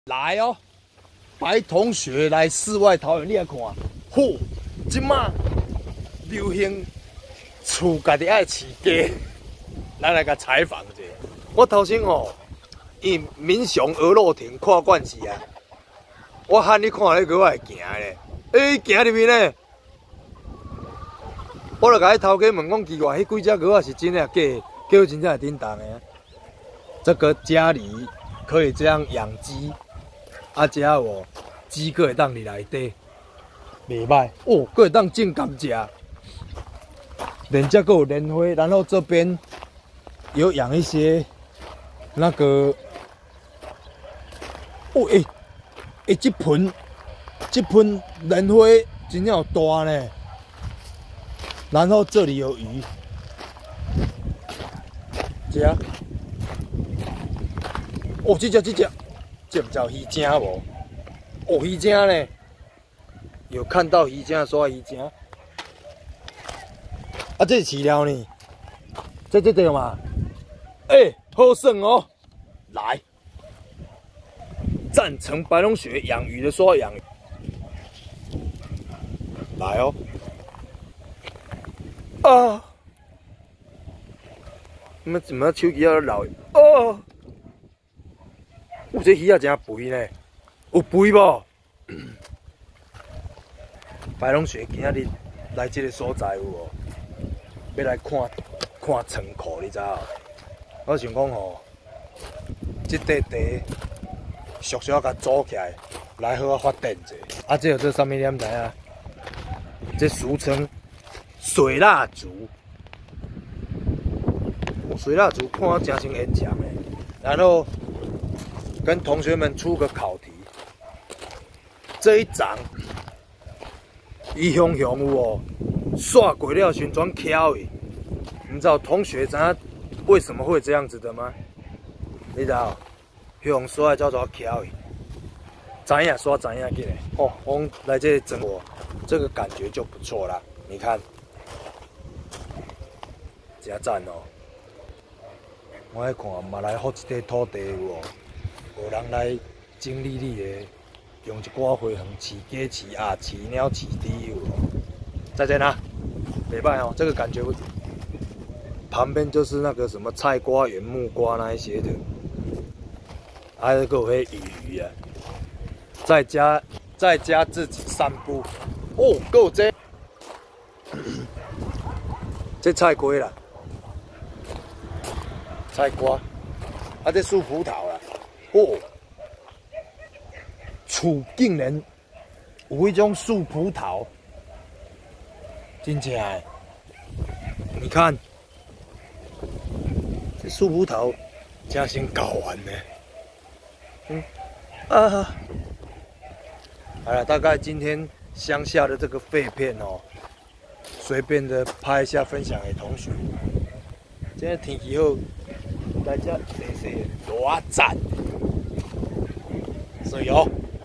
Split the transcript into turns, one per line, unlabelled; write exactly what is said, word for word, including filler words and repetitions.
来哦，白同学来世外桃源，你来看，嚯，即马流行厝家己爱饲鸡，咱来甲采访一下。我头先吼，因民雄鹅肉亭看惯势啊，我喊你看迄个我会行咧，诶，行入去呢，我就甲迄头家问讲奇怪，迄几只鹅仔是真诶假的？结果真正会叮当诶。这个家里可以这样养鸡。 啊，只有鸡个会当伫内底，袂歹哦，个会当种甘蔗，连这个有莲花，然后这边有养一些那个，哦诶诶、欸欸，这盆这盆莲花真正有大呢，然后这里有鱼，这哦，这只这只。 这不叫鱼精无？哦，鱼精呢？有看到鱼精说鱼精。啊，这是饲料呢？这这对嘛？哎、欸，好胜哦！来，赞成白龙学养鱼的说养鱼。来哦！啊！你们怎么手机要老？哦！ 有这鱼仔真肥呢，有肥无？白龙雪今仔日来这个所在有无？要来看看仓库，你知影？我想讲吼，这块地俗俗甲组起来，来好啊发展者。啊，这有这上面你毋知影？这俗称水蜡烛。水蜡烛看真像烟肠诶，然后。 跟同学们出个考题，这一张，伊雄雄有哦，刷过了旋转翘的，你知道同学咱为什么会这样子的吗？你知道，用刷叫做翘的，知影刷知影起来，哦，我们来这里整我，这个感觉就不错啦。你看，真赞哦！我来看，嘛来复一块土地有哦。 有人来整理你的，用一寡花园饲鸡、饲鸭、饲鸟、饲猪有无？再见啦，袂歹哦，这个感觉。旁边就是那个什么菜瓜、圆木瓜那一些的，还有个会鱼鱼啊，在家在家自己散步，哦，够这，这菜瓜啦，菜瓜，啊这树葡萄啦。 哦，厝竟然有迄种树葡萄，真正诶！你看，这树葡萄真先搞完呢。嗯，啊，好了，大概今天乡下的这个废片哦，随便的拍一下，分享给同学。今天天气好，大家洗洗热赞。所以哦，